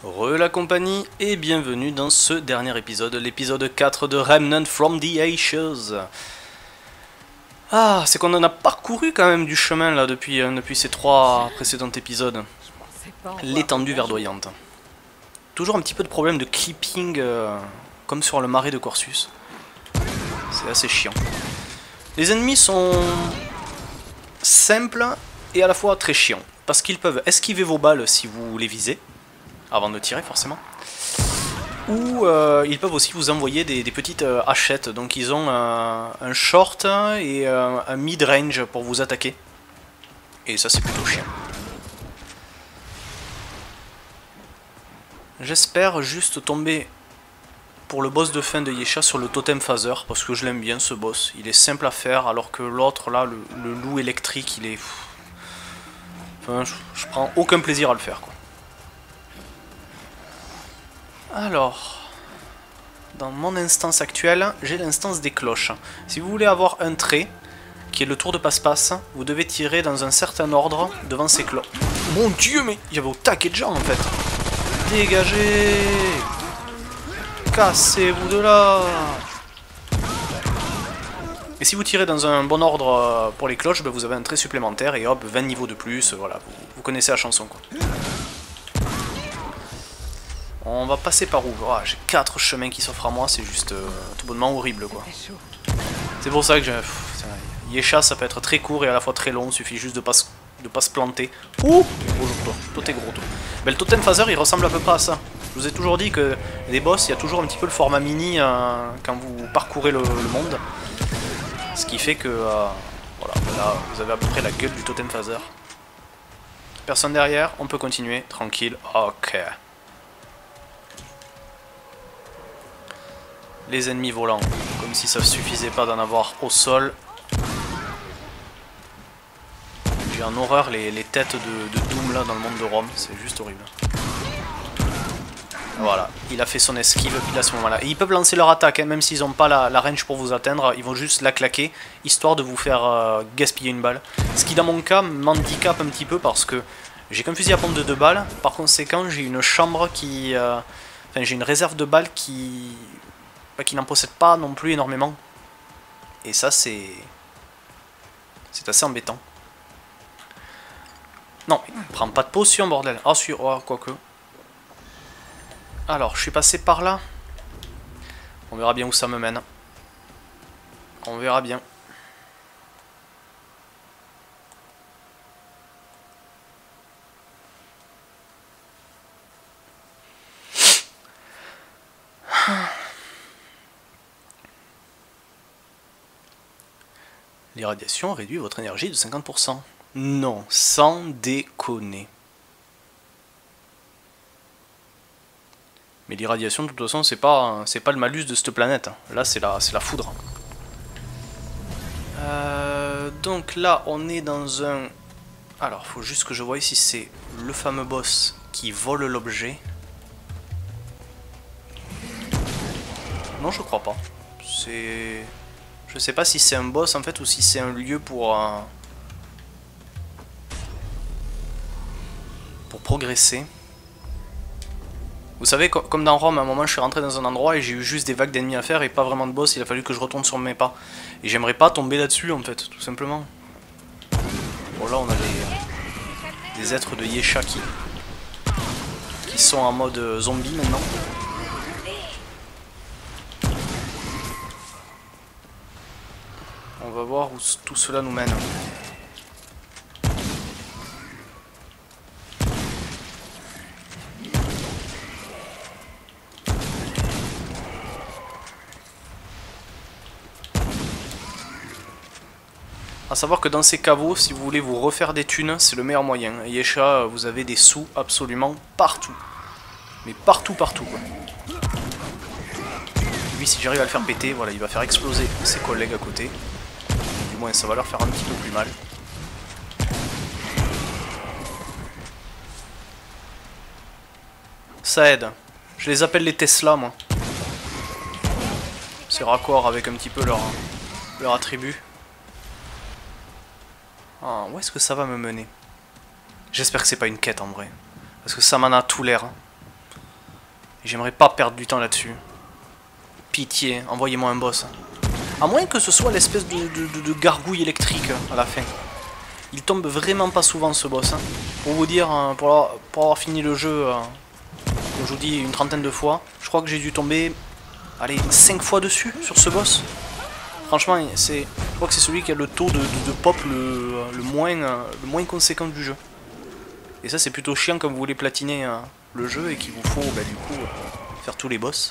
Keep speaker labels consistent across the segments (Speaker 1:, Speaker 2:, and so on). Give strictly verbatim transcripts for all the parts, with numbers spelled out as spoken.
Speaker 1: Re la compagnie et bienvenue dans ce dernier épisode, l'épisode quatre de Remnant from the Ashes. Ah, c'est qu'on en a parcouru quand même du chemin là depuis, euh, depuis ces trois précédents épisodes. L'étendue verdoyante. Toujours un petit peu de problème de clipping euh, comme sur le marais de Corsus. C'est assez chiant. Les ennemis sont simples et à la fois très chiants. Parce qu'ils peuvent esquiver vos balles si vous les visez. Avant de tirer forcément. Ou euh, ils peuvent aussi vous envoyer des, des petites euh, hachettes. Donc ils ont euh, un short et euh, un mid-range pour vous attaquer. Et ça c'est plutôt chiant. J'espère juste tomber pour le boss de fin de Yesha sur le totem phaser. Parce que je l'aime bien ce boss. Il est simple à faire alors que l'autre là, le, le loup électrique, il est... Enfin, je, je prends aucun plaisir à le faire quoi. Alors, dans mon instance actuelle, j'ai l'instance des cloches. Si vous voulez avoir un trait, qui est le tour de passe-passe, vous devez tirer dans un certain ordre devant ces cloches. Mon dieu, mais il y avait au taquet de gens en fait. Dégagez! Cassez-vous de là! Et si vous tirez dans un bon ordre pour les cloches, ben vous avez un trait supplémentaire et hop, vingt niveaux de plus, voilà, vous, vous connaissez la chanson quoi. On va passer par où? Oh, j'ai quatre chemins qui s'offrent à moi, c'est juste euh, tout bonnement horrible quoi. C'est pour ça que j'ai... Yesha ça peut être très court et à la fois très long, il suffit juste de pas se, de pas se planter. Ouh! Bonjour toi, toi t'es gros toi. Mais le totem phaser il ressemble à peu près à ça. Je vous ai toujours dit que les boss, il y a toujours un petit peu le format mini euh, quand vous parcourez le, le monde. Ce qui fait que... Euh, voilà, là vous avez à peu près la gueule du totem phaser. Personne derrière, on peut continuer, tranquille, ok. Les ennemis volants, comme si ça suffisait pas d'en avoir au sol. J'ai en horreur les, les têtes de, de Doom là dans le monde de Rome, c'est juste horrible. Voilà, il a fait son esquive pile à ce moment là. Et ils peuvent lancer leur attaque, hein, même s'ils n'ont pas la, la range pour vous atteindre, ils vont juste la claquer, histoire de vous faire euh, gaspiller une balle. Ce qui dans mon cas m'handicape un petit peu parce que j'ai qu'un fusil à pompe de deux balles, par conséquent j'ai une chambre qui... Euh, enfin j'ai une réserve de balles qui... qui n'en possède pas non plus énormément. Et ça c'est... c'est assez embêtant. Non, prends pas de potion bordel. Ah si, oh, quoique. Alors, je suis passé par là. On verra bien où ça me mène. On verra bien. L'irradiation réduit votre énergie de cinquante pour cent. Non, sans déconner. Mais l'irradiation, de toute façon, c'est pas, c'est pas le malus de cette planète. Là, c'est la, c'est la foudre. Euh, donc là, on est dans un... Alors, faut juste que je voie si c'est le fameux boss qui vole l'objet. Non, je crois pas. C'est... Je sais pas si c'est un boss en fait ou si c'est un lieu pour... Euh... pour progresser. Vous savez, comme dans Rome, à un moment je suis rentré dans un endroit et j'ai eu juste des vagues d'ennemis à faire et pas vraiment de boss, il a fallu que je retourne sur mes pas. Et j'aimerais pas tomber là-dessus en fait, tout simplement. Bon là on a des, des êtres de Yesha qui, qui sont en mode zombie maintenant. On va voir où tout cela nous mène. A savoir que dans ces caveaux, si vous voulez vous refaire des thunes, c'est le meilleur moyen. Et Yesha, vous avez des sous absolument partout. Mais partout, partout quoi. Lui, si j'arrive à le faire péter, voilà, il va faire exploser ses collègues à côté. Du moins, ça va leur faire un petit peu plus mal. Ça aide. Je les appelle les Tesla, moi. C'est raccord avec un petit peu leur, leur attribut. Ah, où est-ce que ça va me mener? J'espère que c'est pas une quête en vrai. Parce que ça m'en a tout l'air. J'aimerais pas perdre du temps là-dessus. Pitié, envoyez-moi un boss. À moins que ce soit l'espèce de, de, de, de gargouille électrique à la fin. Il tombe vraiment pas souvent ce boss. Hein. Pour vous dire, pour avoir, pour avoir fini le jeu, euh, comme je vous dis, une trentaine de fois, je crois que j'ai dû tomber, allez, cinq fois dessus, sur ce boss. Franchement, c'est, je crois que c'est celui qui a le taux de, de, de pop le, le, moins, le moins conséquent du jeu. Et ça, c'est plutôt chiant quand vous voulez platiner euh, le jeu et qu'il vous faut, bah, du coup, euh, faire tous les boss.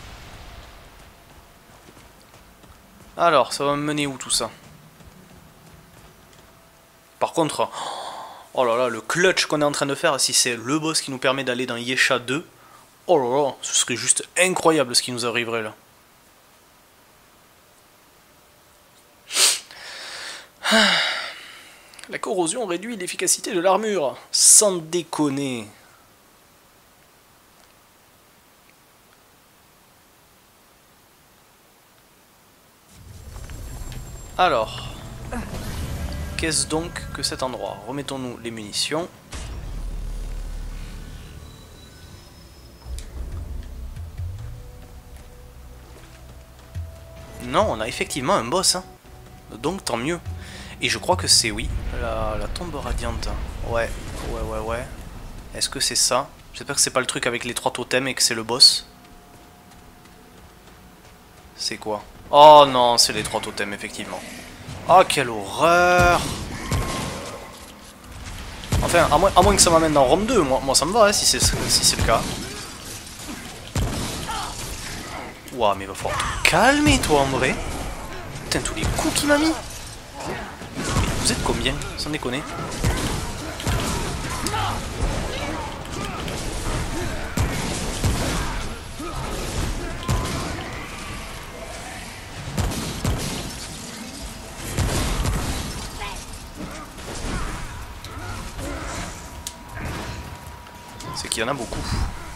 Speaker 1: Alors, ça va me mener où tout ça? Par contre, oh là là, le clutch qu'on est en train de faire, si c'est le boss qui nous permet d'aller dans Yesha deux, oh là là, ce serait juste incroyable ce qui nous arriverait là. La corrosion réduit l'efficacité de l'armure, sans déconner. Alors, qu'est-ce donc que cet endroit? Remettons-nous les munitions. Non, on a effectivement un boss, hein. Donc tant mieux. Et je crois que c'est, oui, la, la tombe radiante. Ouais, ouais, ouais, ouais. Est-ce que c'est ça? J'espère que c'est pas le truc avec les trois totems et que c'est le boss. C'est quoi? Oh non, c'est les trois totems, effectivement. Oh, quelle horreur! Enfin, à moins, à moins que ça m'amène dans Rome deux, moi, moi ça me va, hein, si c'est si le cas. Ouah, mais va falloir te calmer, toi, en vrai. Putain, tous les coups qu'il m'a mis. Vous êtes combien? Sans déconner. C'est qu'il y en a beaucoup.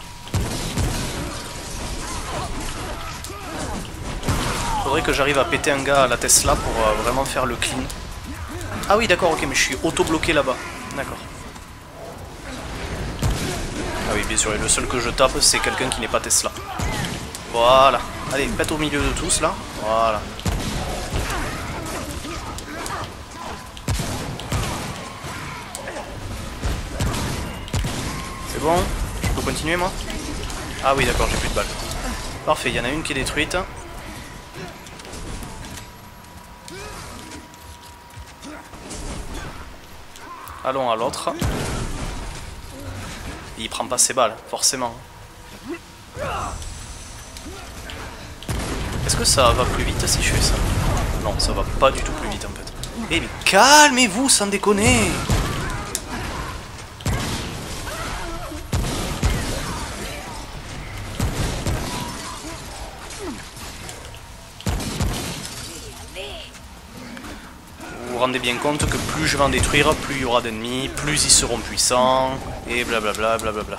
Speaker 1: Faudrait que j'arrive à péter un gars à la Tesla pour euh, vraiment faire le clean. Ah oui, d'accord, ok, mais je suis auto-bloqué là-bas. D'accord. Ah oui, bien sûr, et le seul que je tape, c'est quelqu'un qui n'est pas Tesla. Voilà. Allez, pète au milieu de tous, là. Voilà. C'est bon? Je peux continuer, moi? Ah oui, d'accord, j'ai plus de balles. Parfait, il y en a une qui est détruite. Allons à l'autre. Il prend pas ses balles, forcément. Est-ce que ça va plus vite si je fais ça? Non, ça va pas du tout plus vite en fait. Eh mais calmez-vous sans déconner! Vous vous rendez bien compte que plus je vais en détruire, plus il y aura d'ennemis, plus ils seront puissants, et blablabla, blablabla.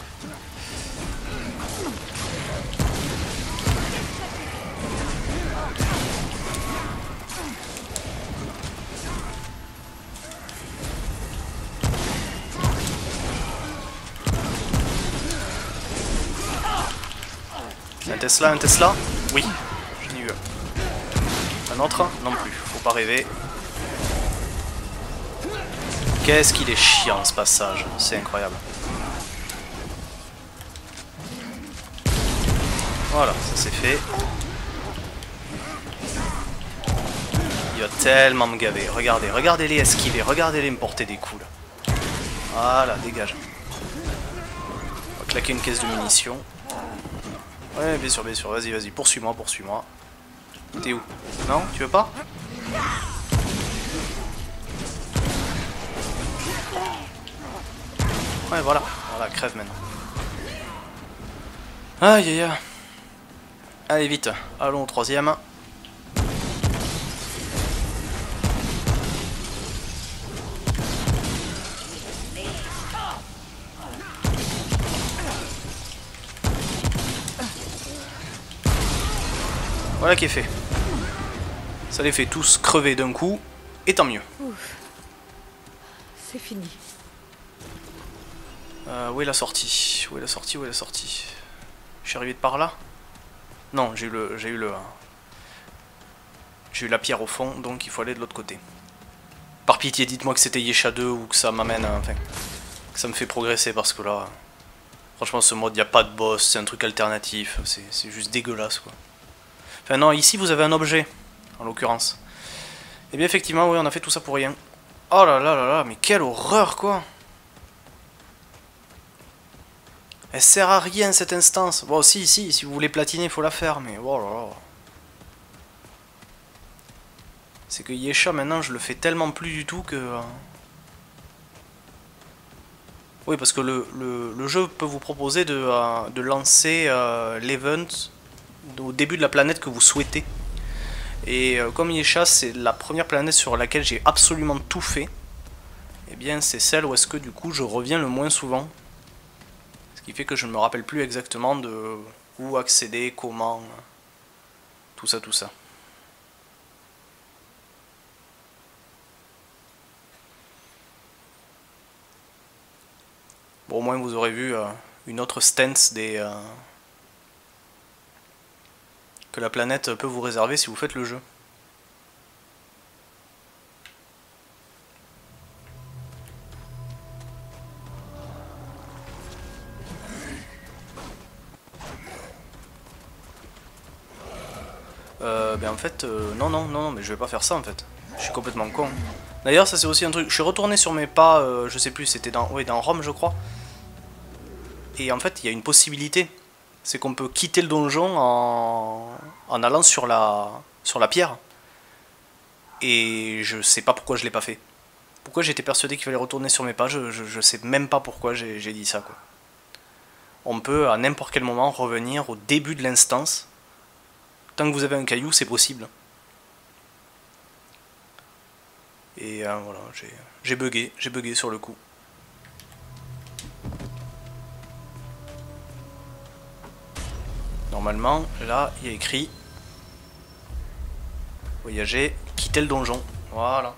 Speaker 1: Un Tesla, un Tesla? Oui, j'en ai eu un. Un autre? Non plus, faut pas rêver. Qu'est-ce qu'il est chiant ce passage, c'est incroyable. Voilà, ça c'est fait. Il va tellement me gaver. Regardez, regardez-les esquiver, regardez-les me porter des coups là. Voilà, dégage. On va claquer une caisse de munitions. Ouais, bien sûr, bien sûr, vas-y, vas-y, poursuis-moi, poursuis-moi. T'es où? Non? Tu veux pas? Ouais, voilà, voilà, crève maintenant. Aïe aïe aïe. Allez, vite, allons au troisième. Voilà qui est fait. Ça les fait tous crever d'un coup, et tant mieux.
Speaker 2: C'est fini.
Speaker 1: Euh, où est la sortie? Où est la sortie? Où est la sortie? Je suis arrivé de par là? Non, j'ai eu le... J'ai eu le... J'ai eu la pierre au fond, donc il faut aller de l'autre côté. Par pitié, dites-moi que c'était Yesha deux ou que ça m'amène... Enfin, que ça me fait progresser parce que là... Franchement, ce mode, il n'y a pas de boss, c'est un truc alternatif. C'est juste dégueulasse, quoi. Enfin non, ici vous avez un objet, en l'occurrence. Et bien effectivement, oui, on a fait tout ça pour rien. Oh là là là là, mais quelle horreur, quoi. Elle sert à rien cette instance. Bon, si, si, si vous voulez platiner, il faut la faire, mais oh là là. C'est que Yesha, maintenant, je le fais tellement plus du tout que... Oui, parce que le, le, le jeu peut vous proposer de, euh, de lancer euh, l'event au début de la planète que vous souhaitez. Et euh, comme Yesha, c'est la première planète sur laquelle j'ai absolument tout fait, et eh bien c'est celle où est-ce que du coup je reviens le moins souvent. Ce qui fait que je ne me rappelle plus exactement de où accéder, comment, tout ça, tout ça. Bon, au moins vous aurez vu euh, une autre stance des, euh, que la planète peut vous réserver si vous faites le jeu. Euh, ben en fait, euh, non, non, non, non, mais je vais pas faire ça en fait. Je suis complètement con. D'ailleurs, ça c'est aussi un truc. Je suis retourné sur mes pas, euh, je sais plus, c'était dans, oui, dans Rome, je crois. Et en fait, il y a une possibilité. C'est qu'on peut quitter le donjon en, en allant sur la, sur la pierre. Et je sais pas pourquoi je l'ai pas fait. Pourquoi j'étais persuadé qu'il fallait retourner sur mes pas, je, je, je sais même pas pourquoi j'ai dit ça, quoi. On peut à n'importe quel moment revenir au début de l'instance. Tant que vous avez un caillou, c'est possible. Et euh, voilà, j'ai bugué, j'ai bugué sur le coup. Normalement, là, il y a écrit voyager, quitter le donjon. Voilà.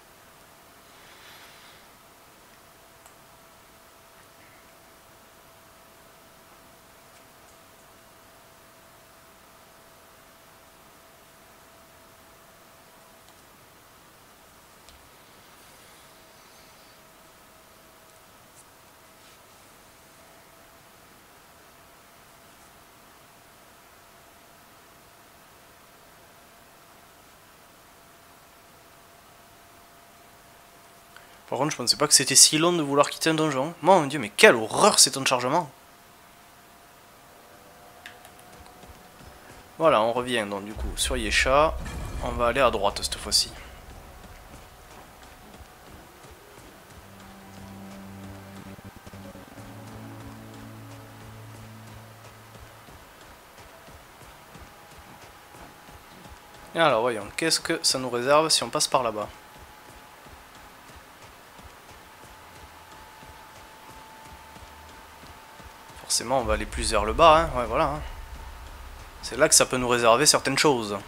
Speaker 1: Par contre, je pensais pas que c'était si long de vouloir quitter un donjon. Mon dieu, mais quelle horreur ces temps de chargement. Voilà, on revient donc du coup sur Yesha. On va aller à droite cette fois-ci. Et alors voyons, qu'est-ce que ça nous réserve si on passe par là-bas? Forcément, on va aller plus vers le bas, hein. Ouais, voilà. Hein. C'est là que ça peut nous réserver certaines choses.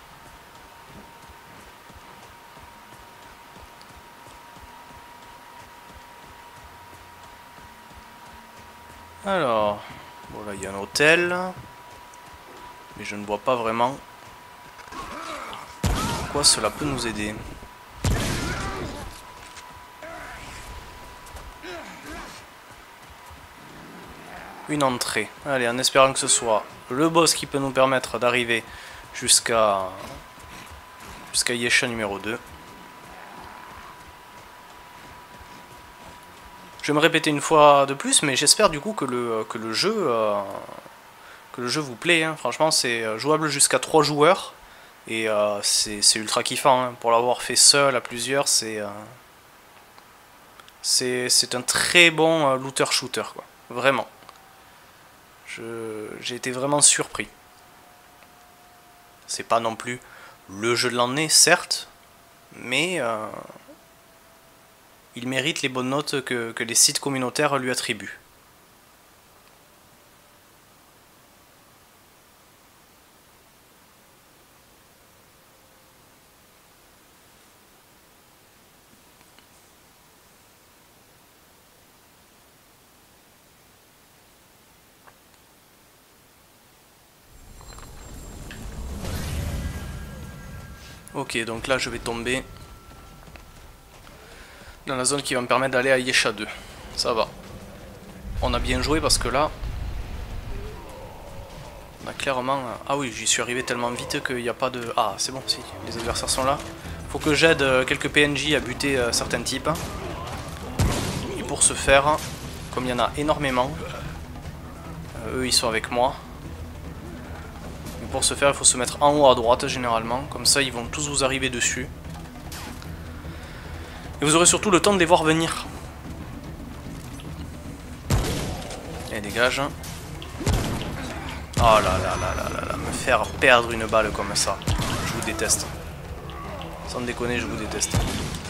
Speaker 1: Alors, bon là il y a un hôtel, mais je ne vois pas vraiment en quoi cela peut nous aider. Une entrée. Allez, en espérant que ce soit le boss qui peut nous permettre d'arriver jusqu'à jusqu'à Yesha numéro deux. Je vais me répéter une fois de plus, mais j'espère du coup que le, que le jeu euh, que le jeu vous plaît. Hein. Franchement, c'est jouable jusqu'à trois joueurs et euh, c'est ultra kiffant. Hein. Pour l'avoir fait seul à plusieurs, c'est euh, c'est un très bon euh, looter-shooter, quoi. Vraiment. J'ai été vraiment surpris. C'est pas non plus le jeu de l'année, certes, mais euh, il mérite les bonnes notes que, que les sites communautaires lui attribuent. Ok, donc là je vais tomber dans la zone qui va me permettre d'aller à Yesha deux. Ça va. On a bien joué parce que là, on a clairement... Ah oui, j'y suis arrivé tellement vite qu'il n'y a pas de... Ah, c'est bon, si, les adversaires sont là. Faut que j'aide quelques P N J à buter certains types. Et pour ce faire, comme il y en a énormément, euh, eux ils sont avec moi. Et pour ce faire, il faut se mettre en haut à droite généralement. Comme ça, ils vont tous vous arriver dessus. Et vous aurez surtout le temps de les voir venir. Et dégage. Oh là là là là là là, me faire perdre une balle comme ça. Je vous déteste. Sans déconner, je vous déteste.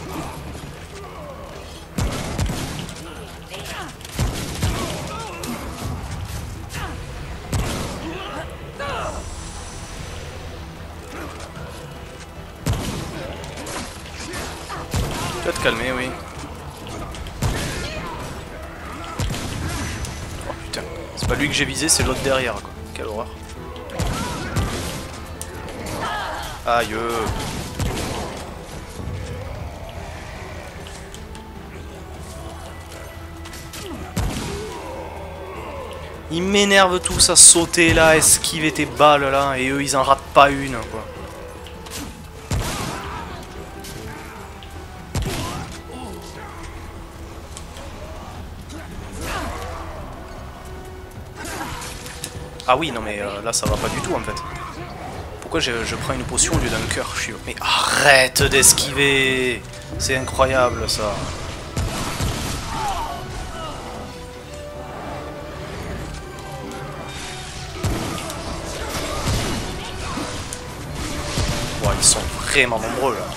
Speaker 1: Tu vas te calmer, oui. Oh putain, c'est pas lui que j'ai visé, c'est l'autre derrière, quoi. Quelle horreur. Aïe. Ils m'énervent tous à sauter là, à esquiver tes balles là, et eux ils en ratent pas une quoi. Ah oui, non mais euh, là ça va pas du tout en fait. Pourquoi je, je prends une potion au lieu d'un cœur? Je suis... Mais arrête d'esquiver! C'est incroyable ça. Wow, ils sont vraiment nombreux là.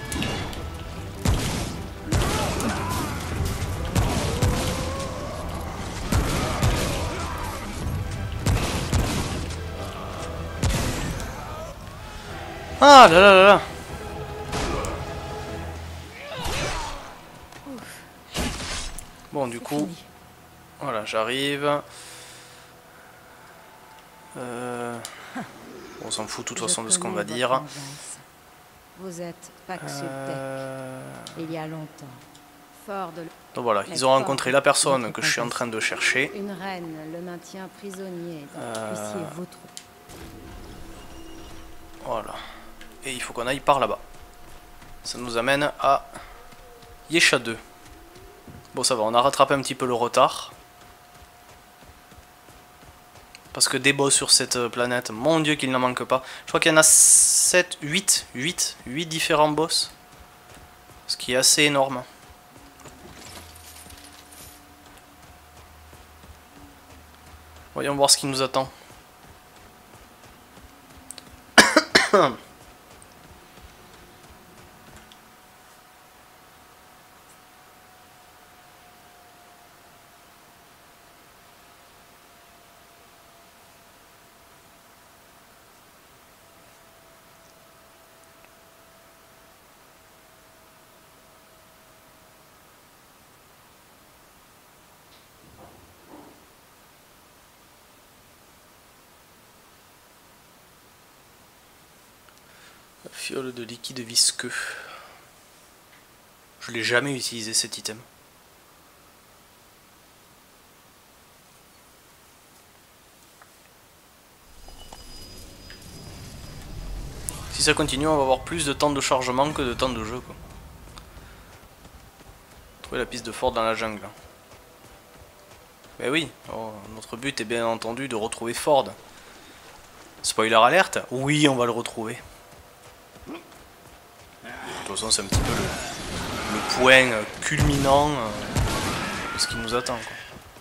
Speaker 1: Ah là là là là. Bon du coup, voilà j'arrive. Euh... On s'en fout de toute façon de ce qu'on va dire.
Speaker 2: Vous êtes Paxultec,
Speaker 1: Euh...
Speaker 2: il y a longtemps. Fort de...
Speaker 1: Donc voilà, ils ont rencontré la personne que je suis en train de chercher.
Speaker 2: Une reine le maintient prisonnier dans
Speaker 1: Euh...
Speaker 2: vos troupes.
Speaker 1: Voilà. Et il faut qu'on aille par là-bas. Ça nous amène à Yesha deux. Bon ça va, on a rattrapé un petit peu le retard. Parce que des boss sur cette planète, mon dieu qu'il n'en manque pas. Je crois qu'il y en a sept, huit, huit, huit différents boss. Ce qui est assez énorme. Voyons voir ce qui nous attend. Fiole de liquide visqueux. Je l'ai jamais utilisé cet item. Si ça continue, on va avoir plus de temps de chargement que de temps de jeu quoi. Trouver la piste de Ford dans la jungle. Mais oui, oh, notre but est bien entendu de retrouver Ford. Spoiler alerte, oui on va le retrouver. De toute façon c'est un petit peu le, le point culminant euh, de ce qui nous attend quoi.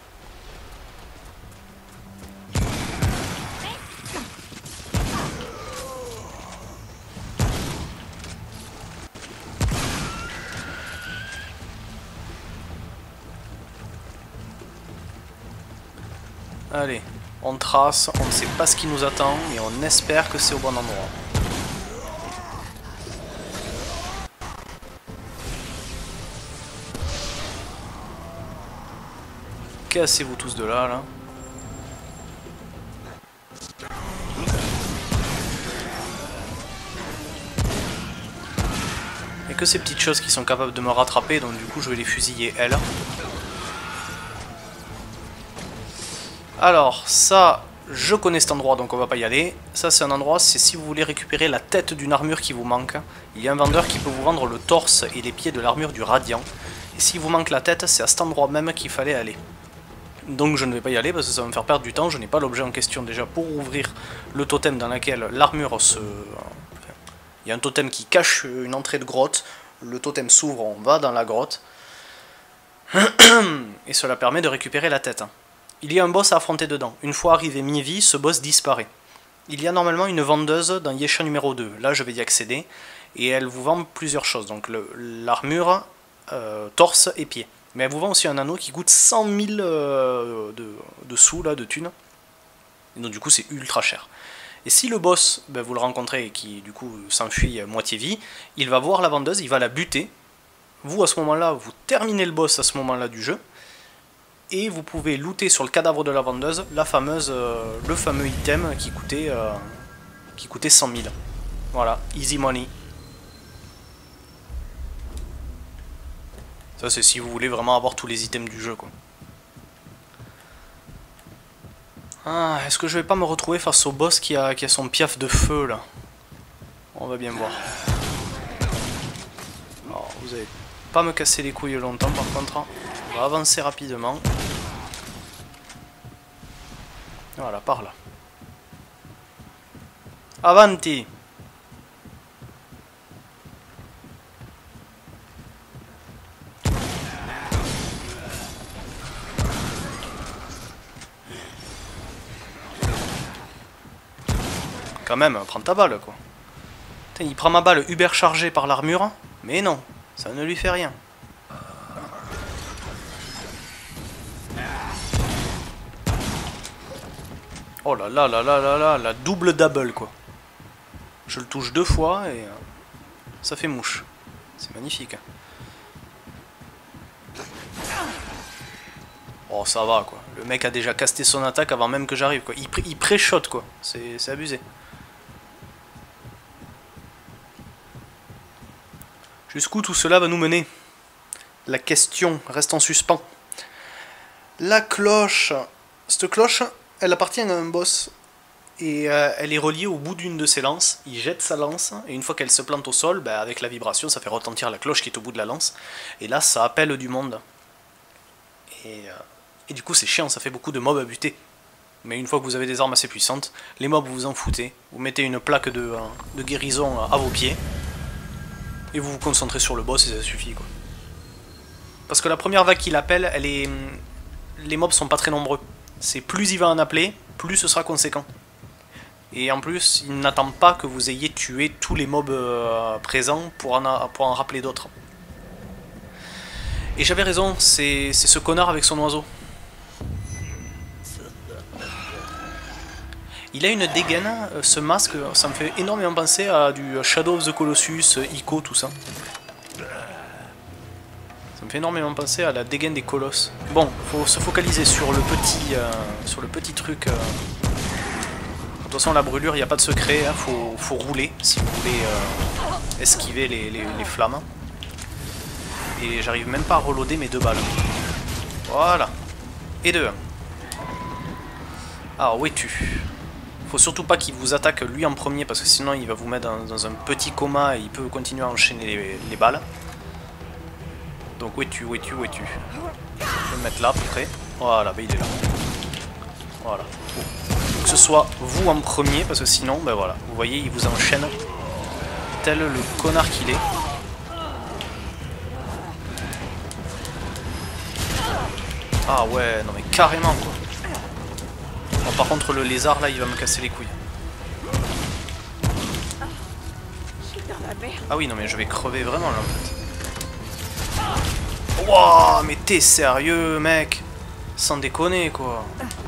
Speaker 1: Allez, on trace, on ne sait pas ce qui nous attend, mais on espère que c'est au bon endroit. Cassez-vous tous de là, là. que ces petites choses qui sont capables de me rattraper, donc du coup je vais les fusiller elles. Alors ça, je connais cet endroit donc on va pas y aller. Ça c'est un endroit, c'est si vous voulez récupérer la tête d'une armure qui vous manque. Il y a un vendeur qui peut vous vendre le torse et les pieds de l'armure du Radiant. Et s'il vous manque la tête, c'est à cet endroit même qu'il fallait aller. Donc je ne vais pas y aller parce que ça va me faire perdre du temps, je n'ai pas l'objet en question déjà pour ouvrir le totem dans lequel l'armure se... Enfin, il y a un totem qui cache une entrée de grotte, le totem s'ouvre, on va dans la grotte, et cela permet de récupérer la tête. Il y a un boss à affronter dedans, une fois arrivé mi-vie, ce boss disparaît. Il y a normalement une vendeuse dans Yesha numéro deux, là je vais y accéder, et elle vous vend plusieurs choses, donc l'armure, euh, torse et pied. Mais elle vous vend aussi un anneau qui coûte cent mille euh, de, de sous, là, de thunes. Et donc du coup c'est ultra cher. Et si le boss, ben, vous le rencontrez et qui du coup s'enfuit à moitié vie, il va voir la vendeuse, il va la buter. Vous à ce moment-là, vous terminez le boss à ce moment-là du jeu. Et vous pouvez looter sur le cadavre de la vendeuse la fameuse, euh, le fameux item qui coûtait, euh, qui coûtait cent mille. Voilà, easy money. Ça c'est si vous voulez vraiment avoir tous les items du jeu quoi. Ah, est-ce que je vais pas me retrouver face au boss qui a, qui a son piaf de feu là? On va bien voir. Alors vous allez pas me casser les couilles longtemps par contre. On va avancer rapidement. Voilà, par là. Avanti! Quand même, prends ta balle quoi. Putain, il prend ma balle uber chargée par l'armure, mais non, ça ne lui fait rien. Oh là là là là là là, la double double quoi. Je le touche deux fois et euh, ça fait mouche. C'est magnifique. Oh ça va quoi, le mec a déjà casté son attaque avant même que j'arrive quoi. Il, pré il pré-shot quoi, c'est abusé. Jusqu'où tout cela va nous mener? La question reste en suspens. La cloche. Cette cloche, elle appartient à un boss. Et euh, elle est reliée au bout d'une de ses lances. Il jette sa lance, et une fois qu'elle se plante au sol, bah, avec la vibration, ça fait retentir la cloche qui est au bout de la lance. Et là, ça appelle du monde. Et, euh, et du coup, c'est chiant, ça fait beaucoup de mobs à buter. Mais une fois que vous avez des armes assez puissantes, les mobs, vous vous en foutez. Vous mettez une plaque de, euh, de guérison à vos pieds. Et vous vous concentrez sur le boss et ça suffit quoi. Parce que la première vague qu'il appelle, elle est... les mobs sont pas très nombreux. C'est plus il va en appeler, plus ce sera conséquent. Et en plus, il n'attend pas que vous ayez tué tous les mobs euh, présents pour en, a... pour en rappeler d'autres. Et j'avais raison, c'est ce connard avec son oiseau. Il a une dégaine, ce masque, ça me fait énormément penser à du Shadow of the Colossus, Ico, tout ça. Ça me fait énormément penser à la dégaine des colosses. Bon, faut se focaliser sur le petit, euh, sur le petit truc. Euh. De toute façon, la brûlure, il n'y a pas de secret, hein. faut, faut rouler si vous voulez euh, esquiver les, les, les flammes. Et j'arrive même pas à reloader mes deux balles. Voilà. Et deux. Alors, où es-tu ? Faut surtout pas qu'il vous attaque lui en premier parce que sinon il va vous mettre dans, dans un petit coma et il peut continuer à enchaîner les, les balles. Donc où es-tu, où es-tu, où es-tu? Je vais me mettre là à peu près. Voilà, bah il est là. Voilà. Faut que ce soit vous en premier parce que sinon, ben voilà, vous voyez, il vous enchaîne tel le connard qu'il est. Ah ouais, non mais carrément quoi. Bon, par contre le lézard là il va me casser les couilles. Ah oui non mais je vais crever vraiment là en fait. Wouah mais t'es sérieux mec? Sans déconner quoi.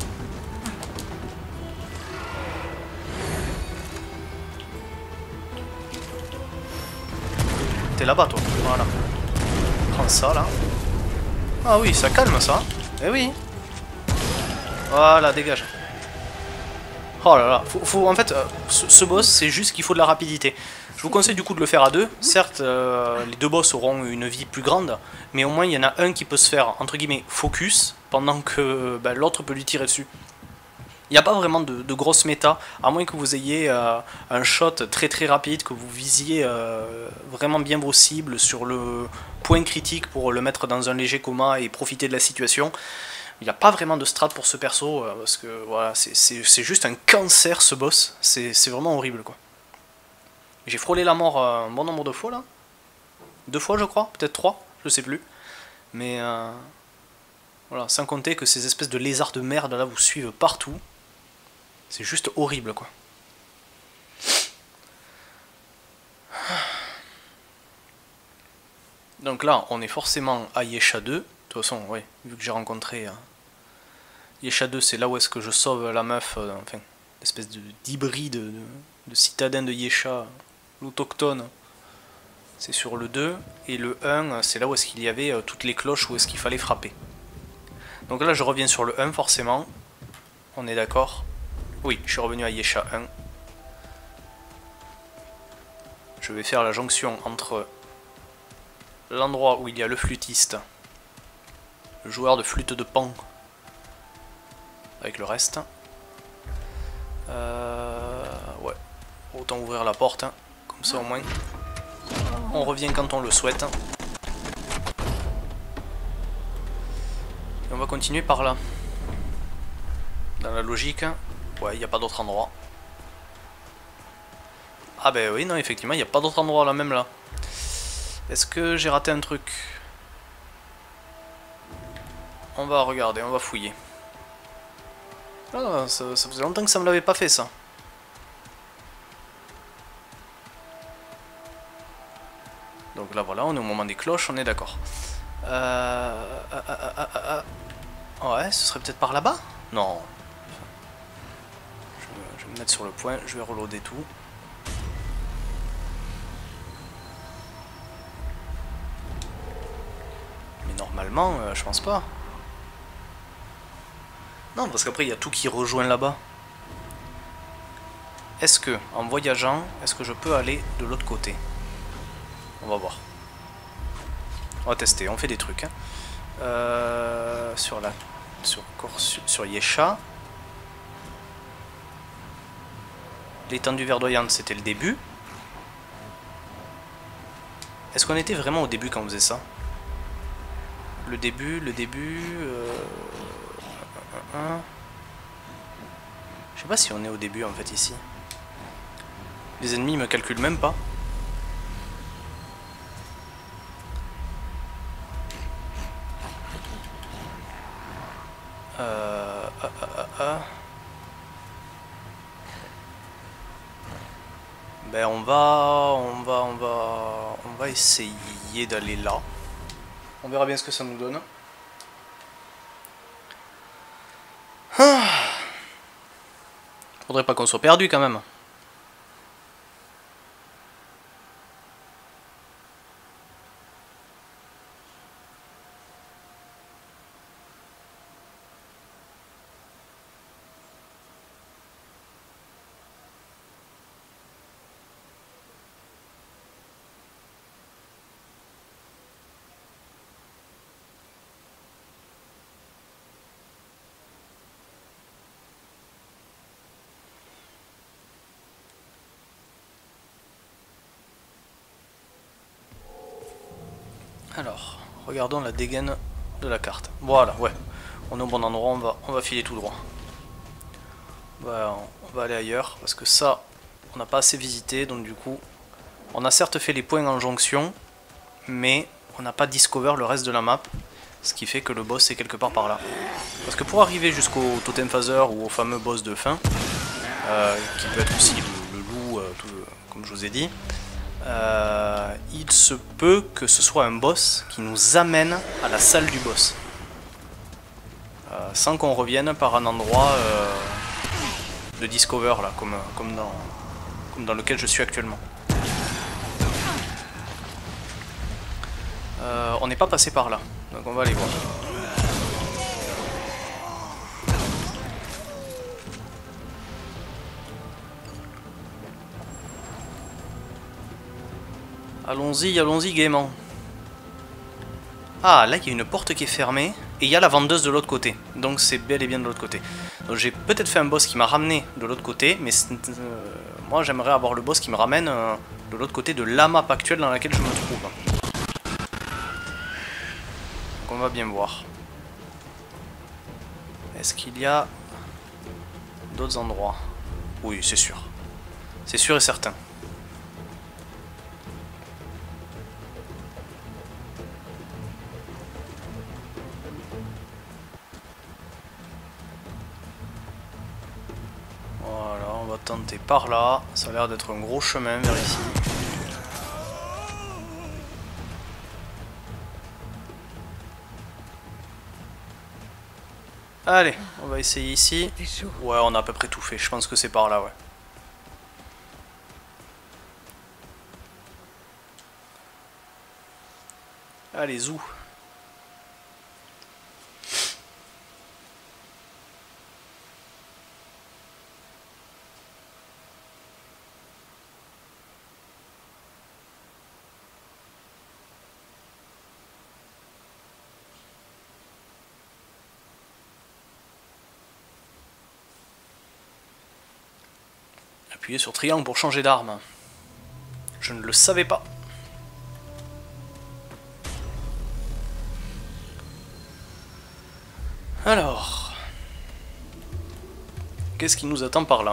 Speaker 1: T'es là-bas toi, voilà. Prends ça là. Ah oui ça calme ça. Eh oui. Voilà dégage. Oh là là, faut, faut, en fait, euh, ce, ce boss, c'est juste qu'il faut de la rapidité. Je vous conseille du coup de le faire à deux. Certes, euh, les deux boss auront une vie plus grande, mais au moins il y en a un qui peut se faire, entre guillemets, focus, pendant que bah, l'autre peut lui tirer dessus. Il n'y a pas vraiment de, de grosse méta, à moins que vous ayez euh, un shot très très rapide, que vous visiez euh, vraiment bien vos cibles sur le point critique pour le mettre dans un léger coma et profiter de la situation. Il n'y a pas vraiment de strat pour ce perso, euh, parce que voilà, c'est juste un cancer ce boss, c'est vraiment horrible quoi. J'ai frôlé la mort euh, un bon nombre de fois là. Deux fois je crois, peut-être trois, je sais plus. Mais euh, voilà, sans compter que ces espèces de lézards de merde là vous suivent partout. C'est juste horrible quoi. Donc là on est forcément à Yesha deux. De toute façon, oui, vu que j'ai rencontré euh, Yesha deux, c'est là où est-ce que je sauve la meuf, euh, enfin, l'espèce d'hybride de, de, de citadin de Yesha, l'autochtone. C'est sur le deux, et le un, c'est là où est-ce qu'il y avait euh, toutes les cloches où est-ce qu'il fallait frapper. Donc là je reviens sur le un forcément, on est d'accord. Oui, je suis revenu à Yesha un. Je vais faire la jonction entre l'endroit où il y a le flûtiste, le joueur de flûte de pan, avec le reste. Euh, ouais, autant ouvrir la porte, hein. Comme ça au moins on revient quand on le souhaite. Et on va continuer par là. Dans la logique, ouais, il n'y a pas d'autre endroit. Ah ben oui, non, effectivement, il n'y a pas d'autre endroit là, même là. Est-ce que j'ai raté un truc? On va regarder, on va fouiller. Ah, ça, ça faisait longtemps que ça me l'avait pas fait ça. Donc là voilà, on est au moment des cloches, on est d'accord. Euh... Ah, ah, ah, ah, ah. Ouais, ce serait peut-être par là-bas? Non. Je, je vais me mettre sur le point, je vais reloader tout. Mais normalement, euh, je pense pas. Non, parce qu'après il y a tout qui rejoint là-bas. Est-ce que, en voyageant, est-ce que je peux aller de l'autre côté? On va voir. On va tester, on fait des trucs. Hein. Euh, sur la, sur, sur, sur Yesha. L'étendue verdoyante, c'était le début. Est-ce qu'on était vraiment au début quand on faisait ça? Le début, le début... Euh... Je sais pas si on est au début en fait ici. Les ennemis me calculent même pas. Euh... Ah, ah, ah, ah. Ben on va... On va... On va... On va essayer d'aller là. On verra bien ce que ça nous donne. Ah. Faudrait pas qu'on soit perdu quand même. Alors, regardons la dégaine de la carte. Voilà, ouais. On est au bon endroit, on va, on va filer tout droit. Bah, on va aller ailleurs, parce que ça, on n'a pas assez visité, donc du coup, on a certes fait les points en jonction, mais on n'a pas discover le reste de la map, ce qui fait que le boss est quelque part par là. Parce que pour arriver jusqu'au totem phaser ou au fameux boss de fin, euh, qui peut être aussi le, le loup, euh, tout, comme je vous ai dit, Euh, il se peut que ce soit un boss qui nous amène à la salle du boss. Euh, sans qu'on revienne par un endroit euh, de discover là, comme, comme, dans, comme dans lequel je suis actuellement. Euh, on n'est pas passé par là, donc on va aller voir. Allons-y, allons-y gaiement. Ah, là il y a une porte qui est fermée et il y a la vendeuse de l'autre côté. Donc c'est bel et bien de l'autre côté. Donc j'ai peut-être fait un boss qui m'a ramené de l'autre côté, mais euh, moi j'aimerais avoir le boss qui me ramène euh, de l'autre côté de la map actuelle dans laquelle je me trouve. Donc on va bien voir. Est-ce qu'il y a d'autres endroits? Oui, c'est sûr. C'est sûr et certain. Voilà, on va tenter par là. Ça a l'air d'être un gros chemin vers ici. Allez, on va essayer ici. Ouais, on a à peu près tout fait. Je pense que c'est par là, ouais. Allez, zou. Appuyez sur triangle pour changer d'arme. Je ne le savais pas. Alors, qu'est-ce qui nous attend par là?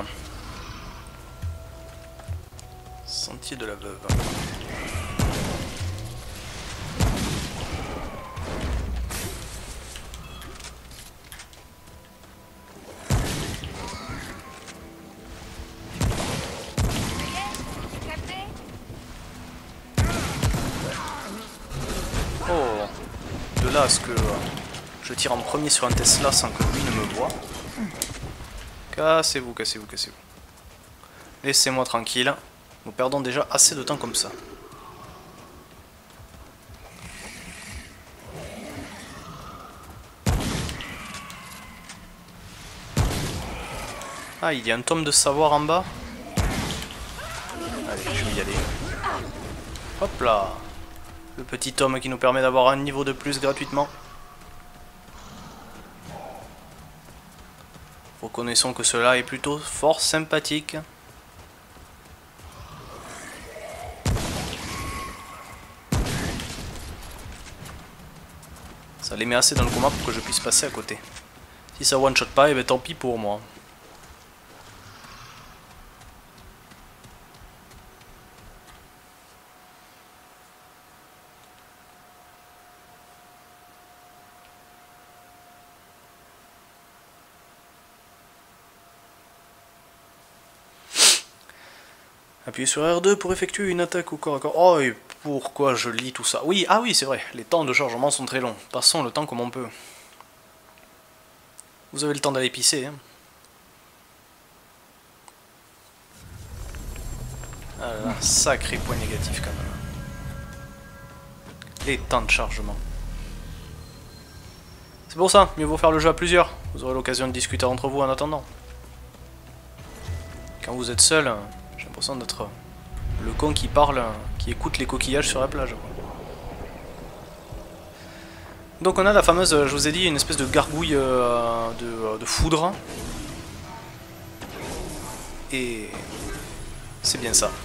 Speaker 1: Sentier de la veuve. Oh, de là à ce que je tire en premier sur un Tesla sans que lui ne me voie. Cassez-vous, cassez-vous, cassez-vous. Laissez-moi tranquille. Nous perdons déjà assez de temps comme ça. Ah, il y a un tome de savoir en bas. Allez, je vais y aller. Hop là. Le petit tome qui nous permet d'avoir un niveau de plus gratuitement. Reconnaissons que cela est plutôt fort sympathique. Ça les met assez dans le combat pour que je puisse passer à côté. Si ça one shot pas, et ben tant pis pour moi. Appuyez sur R deux pour effectuer une attaque au corps à corps. Oh, et pourquoi je lis tout ça? Oui, ah oui, c'est vrai, les temps de chargement sont très longs. Passons le temps comme on peut. Vous avez le temps d'aller pisser, hein. Ah là, sacré point négatif quand même. Les temps de chargement. C'est pour ça, mieux vaut faire le jeu à plusieurs. Vous aurez l'occasion de discuter entre vous en attendant. Quand vous êtes seul, j'ai l'impression d'être le con qui parle, qui écoute les coquillages sur la plage. Donc on a la fameuse, je vous ai dit, une espèce de gargouille euh, de, de foudre. Et c'est bien ça.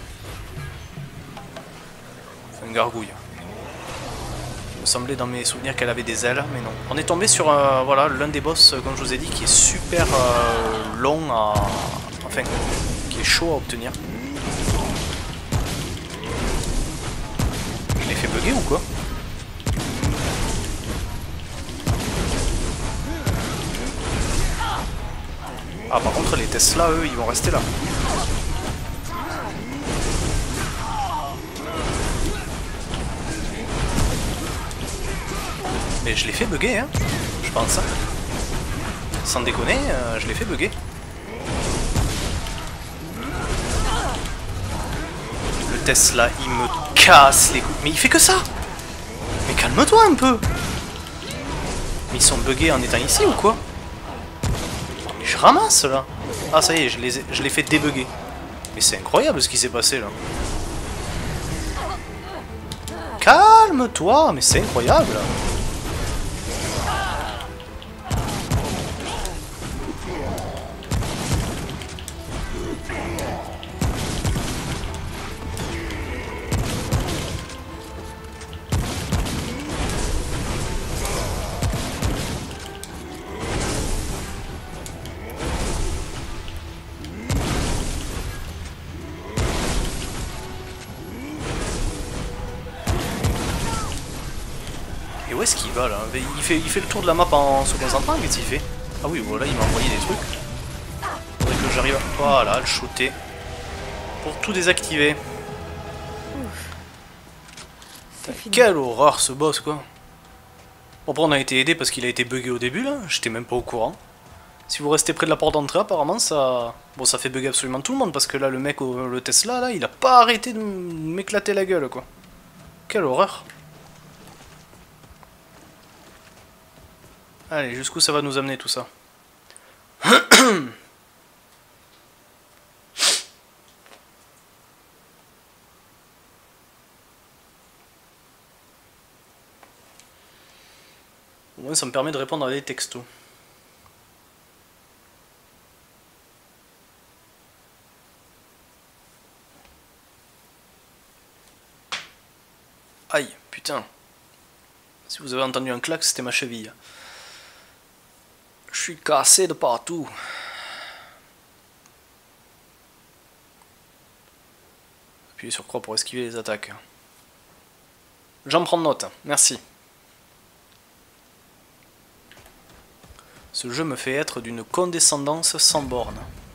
Speaker 1: C'est une gargouille. Il me semblait dans mes souvenirs qu'elle avait des ailes, mais non. On est tombé sur euh, voilà, l'un des boss, comme je vous ai dit, qui est super euh, long à... Enfin, qui est chaud à obtenir. Je l'ai fait bugger ou quoi? Ah, par contre, les Tesla, eux, ils vont rester là. Mais je l'ai fait bugger, hein, je pense. Hein. Sans déconner, euh, je l'ai fait bugger. Le Tesla, il me casse les couilles. Mais il fait que ça! Mais calme-toi un peu! Mais ils sont buggés en étant ici ou quoi? Mais je ramasse là! Ah ça y est, je les ai, je l'ai fait débugger. Mais c'est incroyable ce qui s'est passé là. Calme-toi, mais c'est incroyable. Et où est-ce qu'il va là? il fait, il fait le tour de la map en se concentrant, qu'est-ce qu'il fait? Ah oui, voilà, il m'a envoyé des trucs. Faudrait que j'arrive à... Voilà, le shooter. Pour tout désactiver. Quelle horreur ce boss quoi. Bon, après on a été aidé parce qu'il a été bugué au début là, j'étais même pas au courant. Si vous restez près de la porte d'entrée, apparemment ça... Bon, ça fait bugger absolument tout le monde parce que là, le mec, au... le Tesla là, il a pas arrêté de m'éclater la gueule quoi. Quelle horreur. Allez, jusqu'où ça va nous amener tout ça? Au moins ça me permet de répondre à des textos. Aïe, putain. Si vous avez entendu un claque, c'était ma cheville. Je suis cassé de partout. Appuyez sur croix pour esquiver les attaques. J'en prends note, merci. Ce jeu me fait être d'une condescendance sans borne.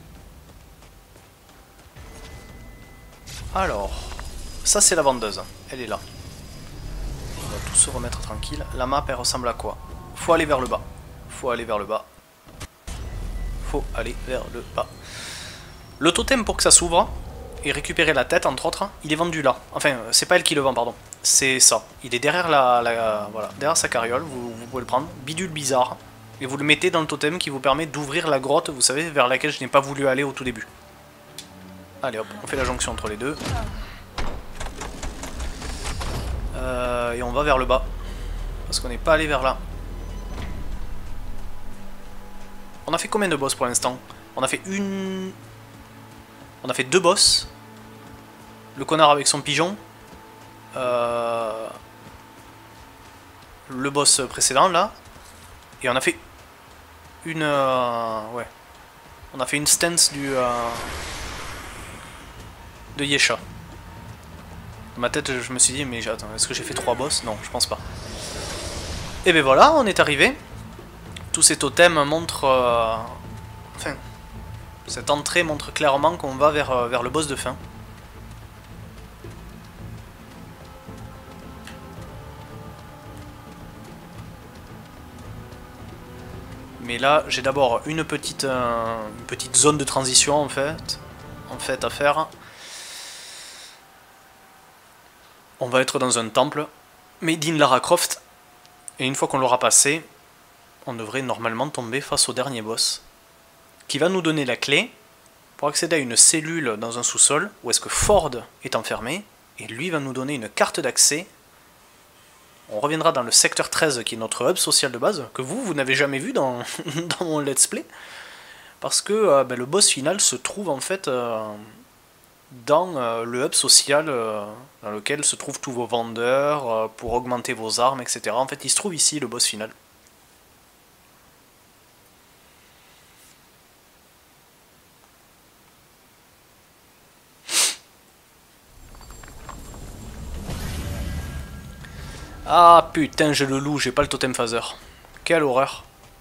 Speaker 1: Alors, ça c'est la vendeuse, elle est là. On va tous se remettre tranquille. La map elle ressemble à quoi? Faut aller vers le bas. Faut aller vers le bas. Faut aller vers le bas. Le totem pour que ça s'ouvre et récupérer la tête entre autres, il est vendu là. Enfin, c'est pas elle qui le vend, pardon. C'est ça. Il est derrière la, la voilà, derrière sa carriole. Vous, vous pouvez le prendre. Bidule bizarre. Et vous le mettez dans le totem qui vous permet d'ouvrir la grotte, vous savez, vers laquelle je n'ai pas voulu aller au tout début. Allez hop, on fait la jonction entre les deux. Euh, et on va vers le bas. Parce qu'on n'est pas allé vers là. On a fait combien de boss pour l'instant? On a fait une... On a fait deux boss. Le connard avec son pigeon. Euh... Le boss précédent là. Et on a fait une... Euh... Ouais. On a fait une stance du... Euh... de Yesha. Dans ma tête je me suis dit mais attends, est-ce que j'ai fait trois boss? Non, je pense pas. Et ben voilà, on est arrivé. Tous ces totems montrent... Euh... Enfin... Cette entrée montre clairement qu'on va vers, euh, vers le boss de fin. Mais là, j'ai d'abord une petite, euh, une petite zone de transition en fait, en fait à faire. On va être dans un temple, made in Lara Croft, et une fois qu'on l'aura passé, on devrait normalement tomber face au dernier boss, qui va nous donner la clé pour accéder à une cellule dans un sous-sol, où est-ce que Ford est enfermé, et lui va nous donner une carte d'accès. On reviendra dans le secteur treize qui est notre hub social de base, que vous, vous n'avez jamais vu dans, dans mon let's play. Parce que euh, ben, le boss final se trouve en fait euh, dans euh, le hub social euh, dans lequel se trouvent tous vos vendeurs euh, pour augmenter vos armes, et cetera. En fait, il se trouve ici le boss final. Ah putain, j'ai le loup, j'ai pas le totem phaser. Quelle horreur.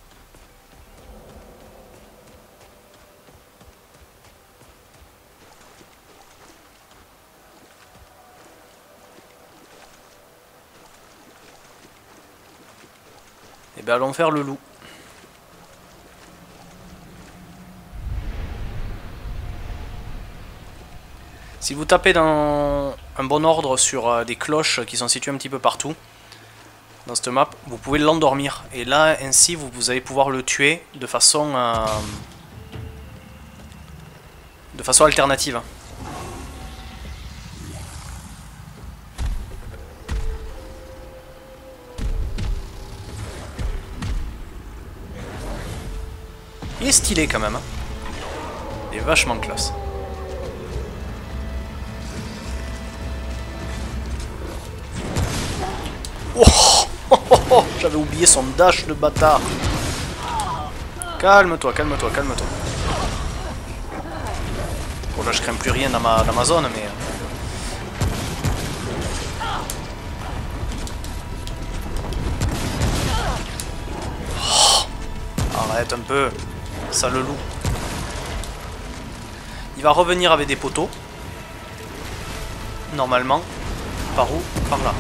Speaker 1: Eh ben allons faire le loup. Si vous tapez dans un bon ordre sur euh, des cloches qui sont situées un petit peu partout dans cette map, vous pouvez l'endormir. Et là, ainsi, vous, vous allez pouvoir le tuer de façon euh, de façon alternative. Il est stylé quand même. Hein. Il est vachement classe. Oh, oh, oh, oh. J'avais oublié son dash de bâtard. Calme-toi, calme-toi, calme-toi. Bon là je crains plus rien dans ma, dans ma zone mais... Oh, arrête un peu. Ça le loup. Il va revenir avec des poteaux. Normalement. Par où? Par là.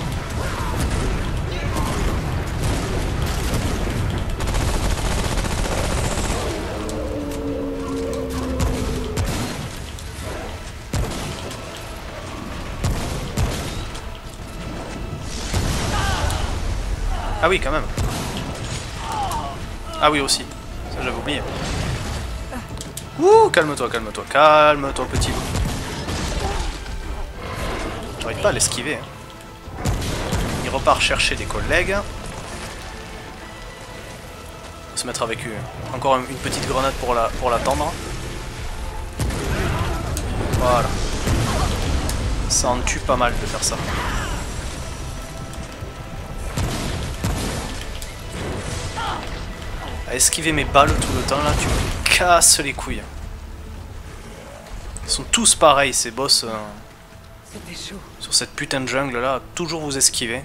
Speaker 1: Ah oui, quand même. Ah oui, aussi. Ça, j'avais oublié. Ouh, calme-toi, calme-toi, calme-toi, petit loup. J'arrive pas à l'esquiver. Hein. Il repart chercher des collègues. On va se mettre avec eux. Encore une petite grenade pour la pour l'attendre. Voilà. Ça en tue pas mal de faire ça. À esquiver mes balles tout le temps là, tu me casses les couilles. Ils sont tous pareils ces boss euh, sur cette putain de jungle là, toujours vous esquiver.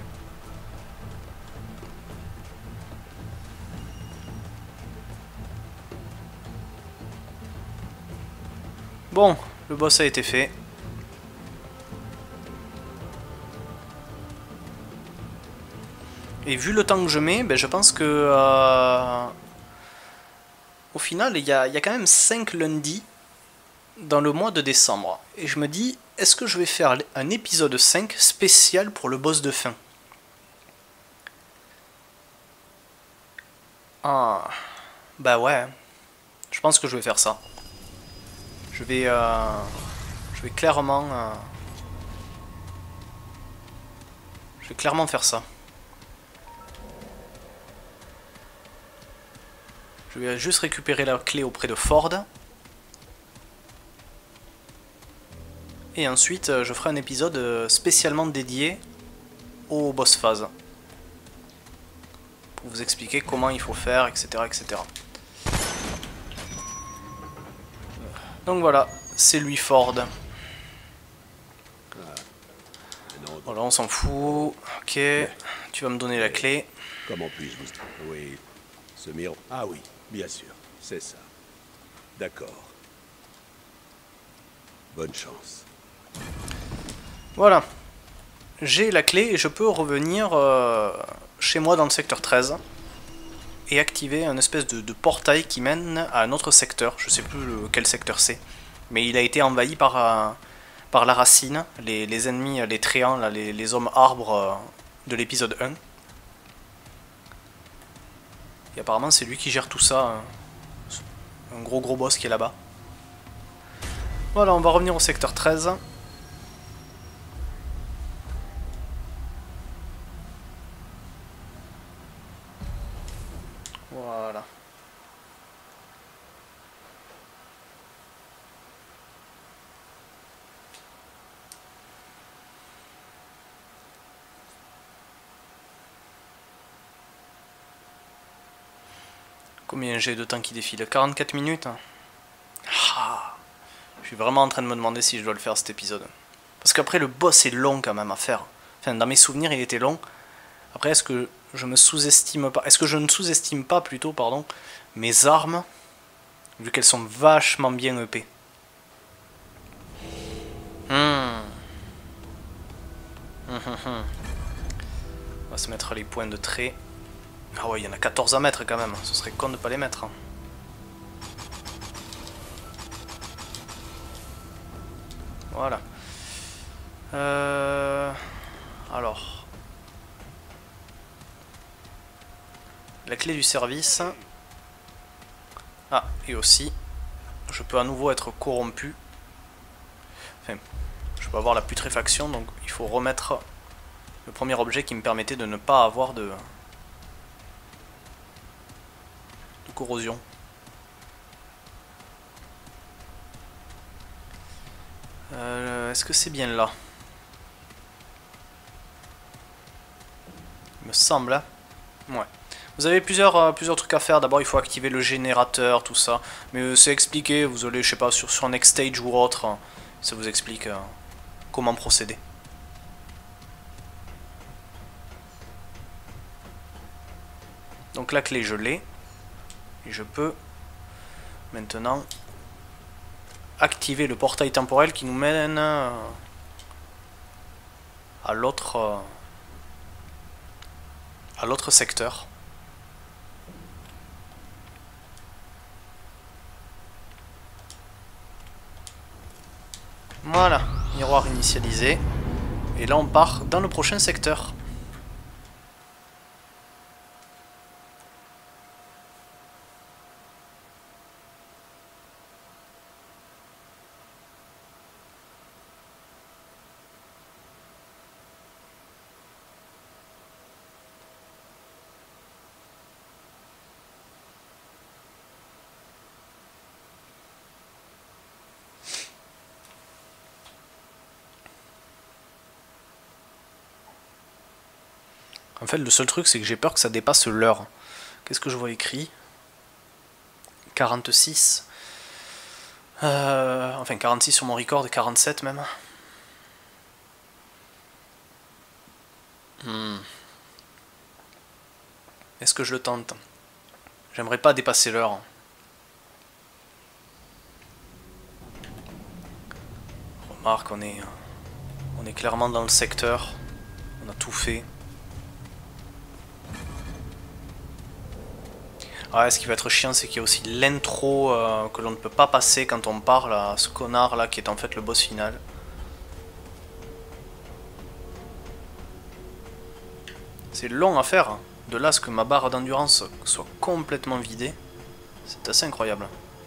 Speaker 1: Bon, le boss a été fait. Et vu le temps que je mets, ben je pense que euh, au final il y a, y a quand même cinq lundis dans le mois de décembre. Et je me dis, est-ce que je vais faire un épisode cinq spécial pour le boss de fin? Ah, bah ouais, je pense que je vais faire ça. Je vais, euh, je vais clairement, euh, je vais clairement faire ça. Je vais juste récupérer la clé auprès de Ford. Et ensuite, je ferai un épisode spécialement dédié au boss phase. Pour vous expliquer comment il faut faire, et cetera et cetera. Donc voilà, c'est lui Ford. Voilà, on s'en fout. Ok, tu vas me donner la clé.
Speaker 3: Comment puis-je vous... Oui, ce miroir... Ah oui, bien sûr, c'est ça. D'accord. Bonne chance.
Speaker 1: Voilà. J'ai la clé et je peux revenir euh, chez moi dans le secteur treize. Et activer un espèce de, de portail qui mène à un autre secteur. Je sais plus le, quel secteur c'est. Mais il a été envahi par, euh, par la racine. Les, les ennemis, les tréants, là, les, les hommes arbres euh, de l'épisode un. Et apparemment c'est lui qui gère tout ça. Hein. Un gros gros boss qui est là-bas. Voilà, on va revenir au secteur treize. Voilà. Combien j'ai de temps qui défile? quarante-quatre minutes. Ah, je suis vraiment en train de me demander si je dois le faire cet épisode. Parce qu'après le boss est long quand même à faire. Enfin, dans mes souvenirs il était long. Après, est-ce que je me sous-estime pas, est-ce que je ne sous-estime pas plutôt, pardon, mes armes, vu qu'elles sont vachement bien E P. Hmm. Hum, hum, hum. On va se mettre les points de trait. Ah ouais, il y en a quatorze à mettre quand même, ce serait con de pas les mettre. Voilà. Euh... Alors... La clé du service. Ah, et aussi, je peux à nouveau être corrompu. Enfin, je peux avoir la putréfaction, donc il faut remettre le premier objet qui me permettait de ne pas avoir de, de corrosion. Euh, Est-ce que c'est bien là? Il me semble. Hein. Ouais. Vous avez plusieurs, euh, plusieurs trucs à faire. D'abord, il faut activer le générateur, tout ça. Mais euh, c'est expliqué. Vous allez, je sais pas, sur, sur Next Stage ou autre. Hein, ça vous explique euh, comment procéder. Donc la clé, je l'ai. Et je peux maintenant activer le portail temporel qui nous mène euh, à l'autre euh, à l'autre secteur. Voilà, miroir initialisé. Et là on part dans le prochain secteur. En fait, le seul truc, c'est que j'ai peur que ça dépasse l'heure. Qu'est-ce que je vois écrit? quarante-six. Euh, enfin, quarante-six sur mon record et quarante-sept même. Hmm. Est-ce que je le tente? J'aimerais pas dépasser l'heure. Remarque, on est, on est clairement dans le secteur. On a tout fait. Ouais, ce qui va être chiant, c'est qu'il y a aussi l'intro euh, que l'on ne peut pas passer quand on parle à ce connard là qui est en fait le boss final. C'est long à faire. De là à ce que ma barre d'endurance soit complètement vidée, c'est assez incroyable.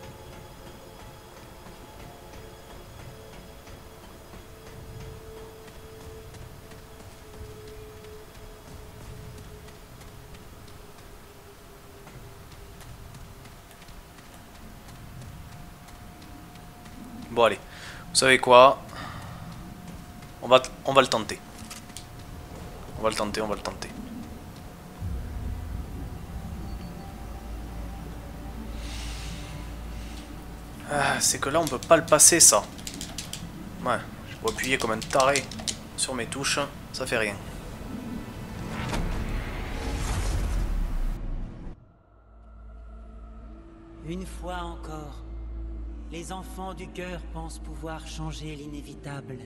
Speaker 1: Bon allez, vous savez quoi? On va, on va le tenter. On va le tenter, on va le tenter. Ah, c'est que là on peut pas le passer ça. Ouais, je peux appuyer comme un taré sur mes touches, ça fait rien.
Speaker 4: Une fois encore, les enfants du cœur pensent pouvoir changer l'inévitable.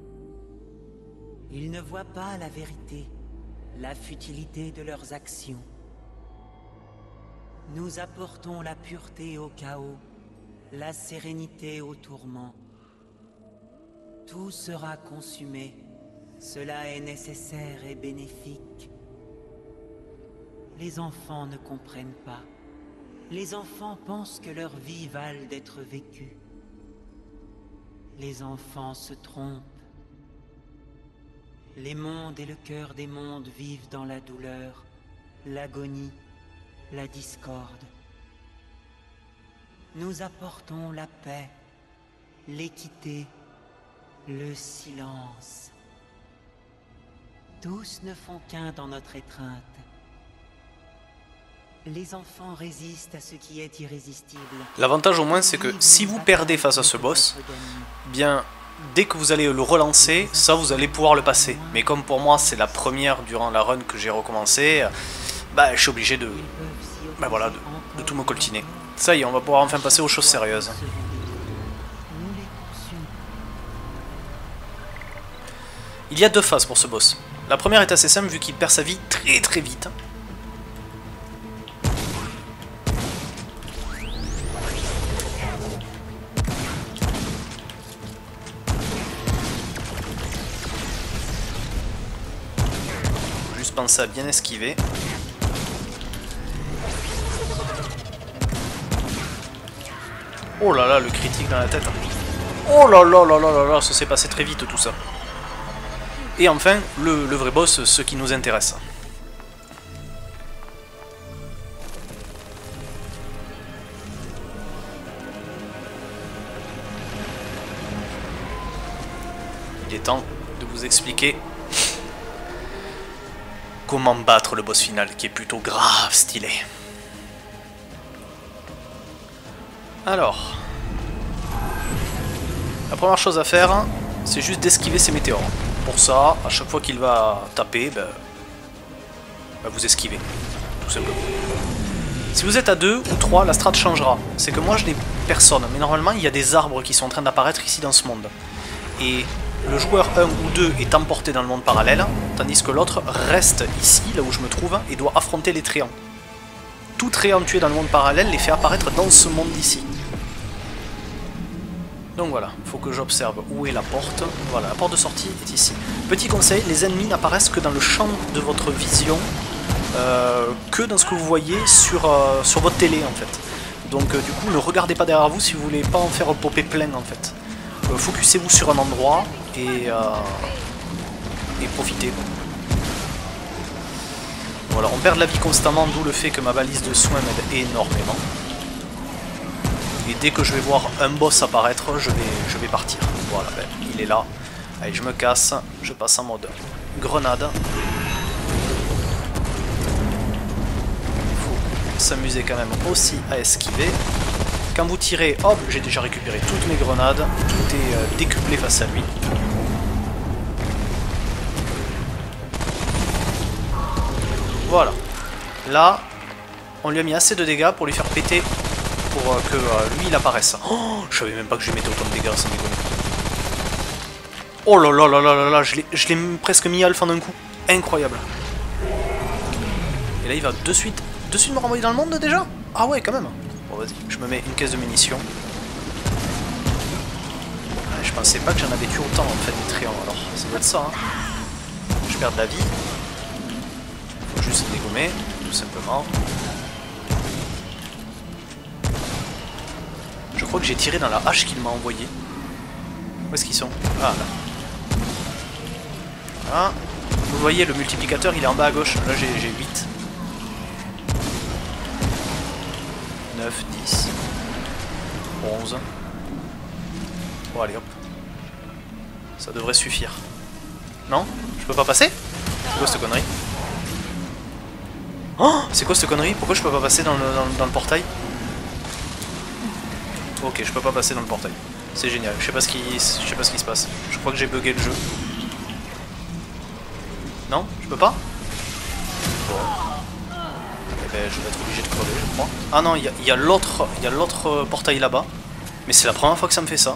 Speaker 4: Ils ne voient pas la vérité, la futilité de leurs actions. Nous apportons la pureté au chaos, la sérénité au tourment. Tout sera consumé, cela est nécessaire et bénéfique. Les enfants ne comprennent pas. Les enfants pensent que leur vie valent d'être vécue. Les enfants se trompent. Les mondes et le cœur des mondes vivent dans la douleur, l'agonie, la discorde. Nous apportons la paix, l'équité, le silence. Tous ne font qu'un dans notre étreinte. Les enfants résistent à ce qui est irrésistible.
Speaker 1: L'avantage au moins c'est que si vous perdez face à ce boss, bien dès que vous allez le relancer, ça vous allez pouvoir le passer. Mais comme pour moi c'est la première durant la run que j'ai recommencé, bah je suis obligé de, bah voilà, de, de tout me coltiner. Ça y est, on va pouvoir enfin passer aux choses sérieuses. Il y a deux phases pour ce boss. La première est assez simple vu qu'il perd sa vie très très vite. Juste penser à bien esquiver. Oh là là, le critique dans la tête. Oh là là là là là là, ça s'est passé très vite tout ça. Et enfin, le, le vrai boss, ce qui nous intéresse. il est temps de vous expliquer comment battre le boss final, qui est plutôt grave stylé. Alors, la première chose à faire, c'est juste d'esquiver ces météores. Pour ça, à chaque fois qu'il va taper, ben, ben vous esquivez, tout simplement. Si vous êtes à deux ou trois, la strat changera. C'est que moi je n'ai personne, mais normalement il y a des arbres qui sont en train d'apparaître ici dans ce monde. Et le joueur un ou deux est emporté dans le monde parallèle, tandis que l'autre reste ici, là où je me trouve, et doit affronter les tréants. Tout tréant tué dans le monde parallèle les fait apparaître dans ce monde d'ici. Donc voilà, il faut que j'observe où est la porte. Voilà, la porte de sortie est ici. Petit conseil, les ennemis n'apparaissent que dans le champ de votre vision, euh, que dans ce que vous voyez sur, euh, sur votre télé en fait. Donc euh, du coup, ne regardez pas derrière vous si vous voulez pas en faire popper plein en fait. Euh, Focussez-vous sur un endroit et, euh, et profitez. Voilà, on perd de la vie constamment, d'où le fait que ma balise de soins m'aide énormément. Et dès que je vais voir un boss apparaître, je vais, je vais partir. Voilà, ben, il est là. Allez, je me casse, je passe en mode grenade. Il faut s'amuser quand même aussi à esquiver. Quand vous tirez, hop, j'ai déjà récupéré toutes mes grenades. Tout est euh, décuplé face à lui. Voilà. Là, on lui a mis assez de dégâts pour lui faire péter, pour euh, que euh, lui il apparaisse. Oh, je savais même pas que je lui mettais autant de dégâts sans déconner. Oh là là là là là là, je l'ai presque mis alpha d'un coup. Incroyable. Et là il va de suite, de suite me renvoyer dans le monde déjà. Ah ouais, quand même. Bon vas-y, je me mets une caisse de munitions. Ouais, je pensais pas que j'en avais tué autant en fait des tréants, alors ça doit être ça. Hein. Je perds de la vie. Faut juste dégommer, tout simplement. Je crois que j'ai tiré dans la hache qu'il m'a envoyée. Où est-ce qu'ils sont? Ah là. Voilà. Vous voyez, le multiplicateur il est en bas à gauche. Là j'ai huit. neuf, dix. onze. Bon allez hop. Ça devrait suffire. Non? Je peux pas passer? C'est quoi cette connerie? Oh! C'est quoi cette connerie? Pourquoi je peux pas passer dans le, dans, dans le portail? Ok, je peux pas passer dans le portail. C'est génial, je sais pas ce qui, je sais pas ce qui se passe. Je crois que j'ai bugué le jeu. Non? Je peux pas? Bon. Eh ben, je vais être obligé de crever, je crois. Ah non, il y, y a l'autre il y a l'autre portail là-bas. Mais c'est la première fois que ça me fait ça.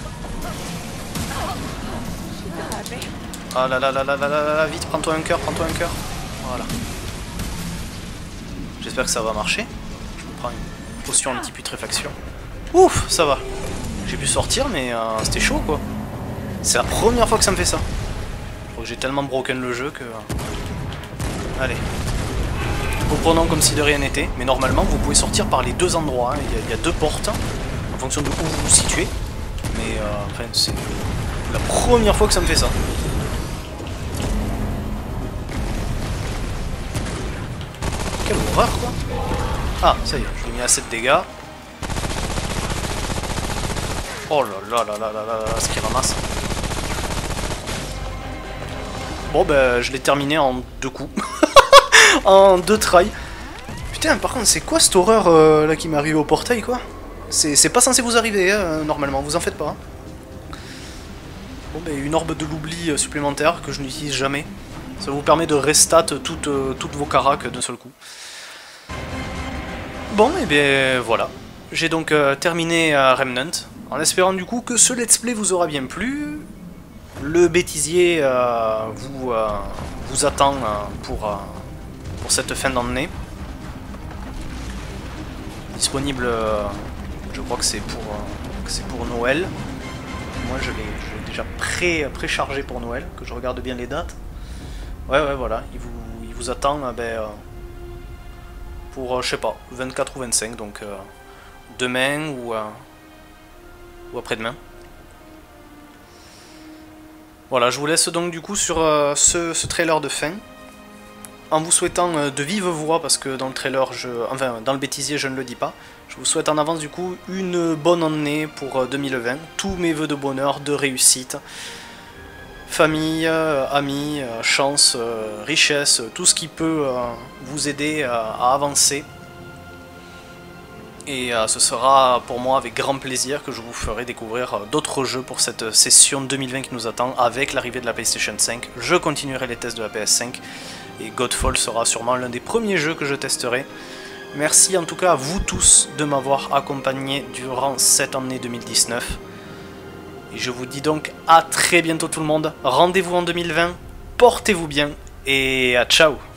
Speaker 1: Ah là là là là là là là, vite, prends-toi un cœur, prends-toi un cœur. Voilà. J'espère que ça va marcher. Je me prends une potion anti-putréfaction. Ouf, ça va. J'ai pu sortir, mais euh, c'était chaud quoi. C'est la première fois que ça me fait ça. Je crois que j'ai tellement broken le jeu que... Allez. Reprenons comme si de rien n'était. Mais normalement, vous pouvez sortir par les deux endroits. Hein. Il, y a, il y a deux portes, en fonction de où vous vous situez. Mais euh, enfin, c'est la première fois que ça me fait ça. Quelle horreur quoi. Ah, ça y est, je lui ai mis assez de dégâts. Oh là là là là là là là, ce qu'il ramasse. Bon ben je l'ai terminé en deux coups. En deux tries. Putain par contre c'est quoi cette horreur euh, là qui m'est arrivée au portail quoi. C'est pas censé vous arriver hein, normalement, vous en faites pas. Hein. Bon ben une orbe de l'oubli euh, supplémentaire que je n'utilise jamais. Ça vous permet de restat toutes, euh, toutes vos caracs d'un seul coup. Bon et bien voilà. J'ai donc euh, terminé euh, Remnant. En espérant du coup que ce let's play vous aura bien plu. Le bêtisier euh, vous, euh, vous attend euh, pour, euh, pour cette fin d'année. Disponible, euh, je crois que c'est pour, euh, c'est pour Noël. Moi je l'ai déjà pré, préchargé pour Noël, que je regarde bien les dates. Ouais ouais voilà, il vous, il vous attend euh, ben, euh, pour, euh, je sais pas, vingt-quatre ou vingt-cinq, donc euh, demain ou... Euh, ou après-demain. Voilà, je vous laisse donc du coup sur euh, ce, ce trailer de fin. En vous souhaitant euh, de vive voix, parce que dans le trailer, je, enfin dans le bêtisier je ne le dis pas. Je vous souhaite en avance du coup une bonne année pour euh, deux mille vingt. Tous mes vœux de bonheur, de réussite. famille, euh, amis, euh, chance, euh, richesse, tout ce qui peut euh, vous aider euh, à avancer. Et euh, ce sera pour moi avec grand plaisir que je vous ferai découvrir euh, d'autres jeux pour cette session deux mille vingt qui nous attend avec l'arrivée de la PlayStation cinq. Je continuerai les tests de la P S cinq et Godfall sera sûrement l'un des premiers jeux que je testerai. Merci en tout cas à vous tous de m'avoir accompagné durant cette année deux mille dix-neuf. Et je vous dis donc à très bientôt tout le monde. Rendez-vous en deux mille vingt, portez-vous bien et à ciao.